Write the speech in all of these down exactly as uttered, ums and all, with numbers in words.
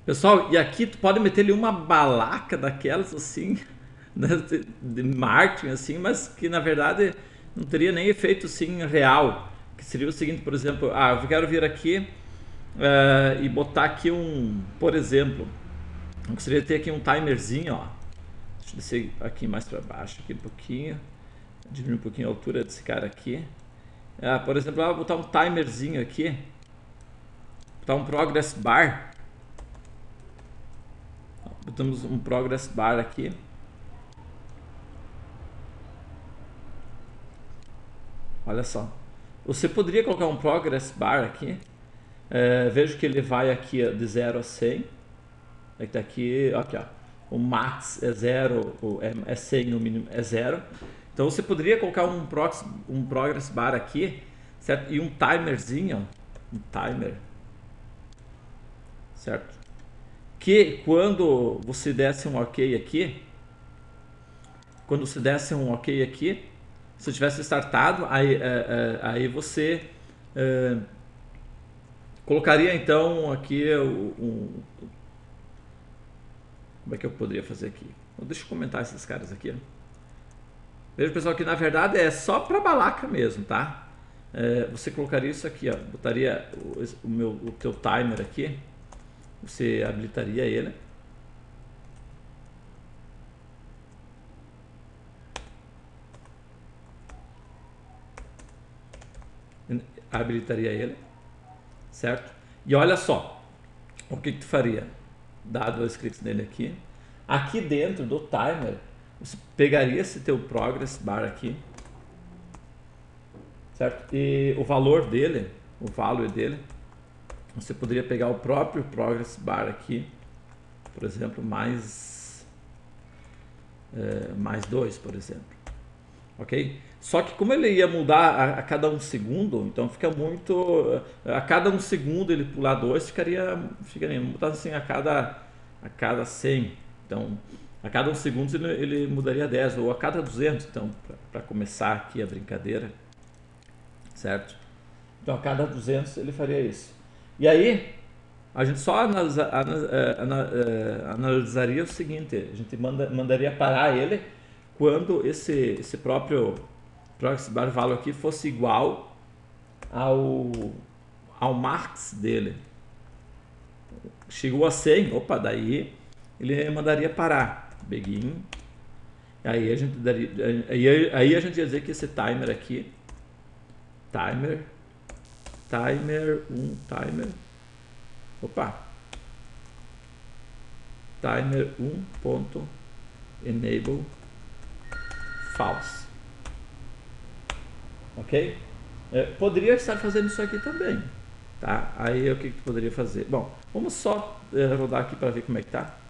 Pessoal, e aqui tu pode meter ali uma balaca daquelas assim, né, de, de marketing assim, mas que na verdade não teria nem efeito assim real. Que seria o seguinte, por exemplo, ah, eu quero vir aqui eh, e botar aqui um, por exemplo, eu gostaria de ter aqui um timerzinho, ó. Deixa eu descer aqui mais para baixo, aqui um pouquinho, diminuir um pouquinho a altura desse cara aqui. Ah, por exemplo, eu vou botar um timerzinho aqui, botar um progress bar. Botamos um progress bar aqui. Olha só. Você poderia colocar um progress bar aqui. É, vejo que ele vai aqui de zero a cem. Aqui, aqui, aqui ó. O max é zero, é cem, o mínimo é zero. Então você poderia colocar um, prox, um progress bar aqui, certo? E um timerzinho, um timer, certo? Que quando você desse um ok aqui, quando você desse um ok aqui, se tivesse startado, aí, é, é, aí você é, colocaria então aqui o, um, como é que eu poderia fazer aqui? Deixa eu comentar esses caras aqui. Veja, pessoal, que na verdade é só para balaca mesmo, tá? É, você colocaria isso aqui, ó, botaria o, o, meu, o teu timer aqui, você habilitaria ele. Habilitaria ele, certo? E olha só, o que, que tu faria? Dá dois cliques nele aqui. Aqui dentro do timer, você pegaria esse teu progress bar aqui, certo? E o valor dele, o value dele, você poderia pegar o próprio progress bar aqui, por exemplo, mais é, mais dois, por exemplo, ok? Só que como ele ia mudar a, a cada um segundo, então fica muito, a cada um segundo ele pular dois, ficaria, ficaria mudar assim a cada a cada cem, então a cada um segundo ele, ele mudaria dez, ou a cada duzentos, então para começar aqui a brincadeira, certo? Então a cada duzentos ele faria isso. E aí a gente só analisa, analisaria o seguinte, a gente manda, mandaria parar ele quando esse, esse próprio progress bar value aqui fosse igual ao, ao max dele. Chegou a cem, opa, daí ele mandaria parar. Begin. Aí a gente daria, aí, aí a gente ia dizer que esse timer aqui, timer, timer, um timer, opa, timer um ponto enable false, ok? É, poderia estar fazendo isso aqui também, tá? Aí o que que poderia fazer? Bom, vamos só é, rodar aqui para ver como é que tá.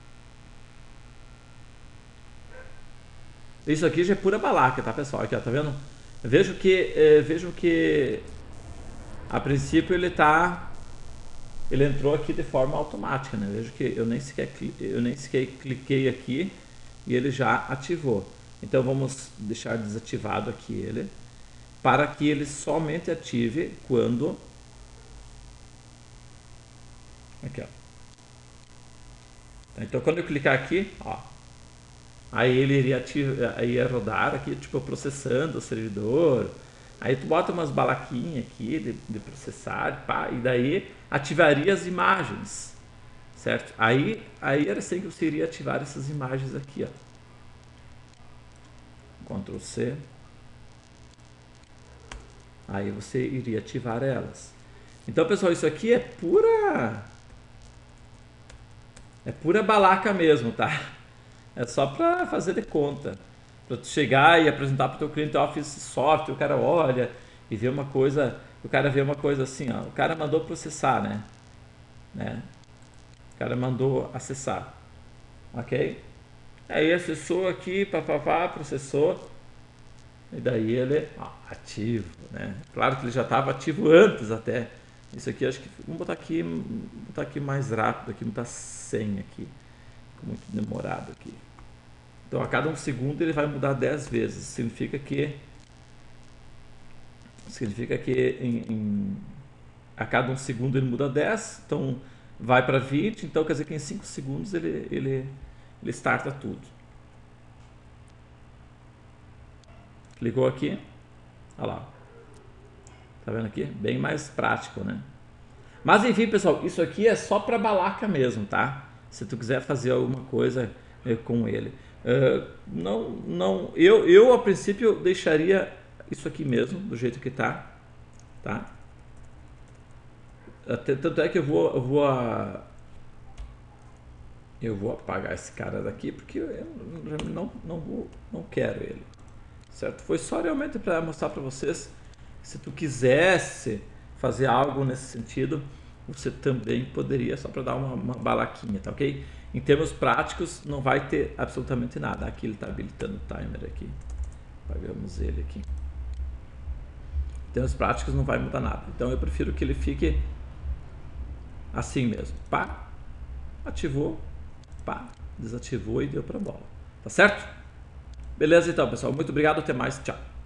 Isso aqui já é pura balaca, tá, pessoal? Aqui, ó, tá vendo? Vejo que, é, vejo que a princípio ele tá, ele entrou aqui de forma automática, né? Vejo que eu nem sequer, eu nem sequer cliquei aqui e ele já ativou. Então vamos deixar desativado aqui ele, para que ele somente ative quando, aqui, ó. Então quando eu clicar aqui, ó, aí ele iria, ativar, aí ia rodar aqui, tipo, processando o servidor. Aí tu bota umas balaquinhas aqui de, de processar, pá, e daí ativaria as imagens, certo? Aí, aí era assim que você iria ativar essas imagens aqui, ó. control C. Aí você iria ativar elas. Então, pessoal, isso aqui é pura... É pura balaca mesmo, tá? É só para fazer de conta. Para tu chegar e apresentar para o teu cliente Office Software, o cara olha e vê uma coisa... O cara vê uma coisa assim, ó. O cara mandou processar, né? né? O cara mandou acessar. Ok? Aí acessou aqui, papapá, processou. E daí ele, ó, ativo, né? Claro que ele já estava ativo antes até. Isso aqui, acho que, vamos botar aqui, botar aqui mais rápido, aqui, botar cem aqui. Ficou muito demorado aqui. Então, a cada um segundo ele vai mudar dez vezes. Significa que, significa que em, em, a cada um segundo ele muda dez. Então, vai para vinte, então quer dizer que em cinco segundos ele, ele, ele starta tudo. Clicou aqui, olha lá. Tá vendo aqui? Bem mais prático, né? Mas enfim, pessoal, isso aqui é só para balaca mesmo, tá? Se tu quiser fazer alguma coisa é, com ele. Uh, não, não, eu, eu a princípio deixaria isso aqui mesmo, do jeito que tá, tá? Até, tanto é que eu vou, eu vou, a, eu vou apagar esse cara daqui, porque eu não, não, vou, não quero ele, certo? Foi só realmente para mostrar para vocês, se tu quisesse fazer algo nesse sentido, você também poderia, só para dar uma, uma balaquinha, tá ok? Em termos práticos, não vai ter absolutamente nada. Aqui ele está habilitando o timer aqui. Apagamos ele aqui. Em termos práticos, não vai mudar nada. Então, eu prefiro que ele fique assim mesmo. Pá, ativou, pá, desativou e deu para bola. Tá certo? Beleza então, pessoal. Muito obrigado. Até mais. Tchau.